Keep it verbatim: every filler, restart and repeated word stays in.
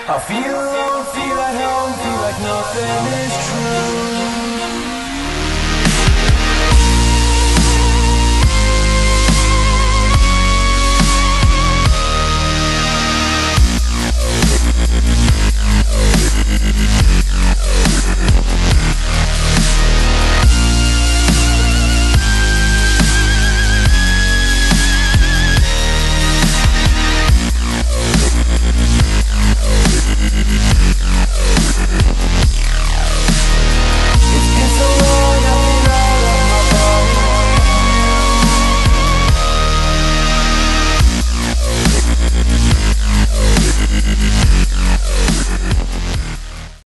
I feel alone, feel at home, feel like nothing is true.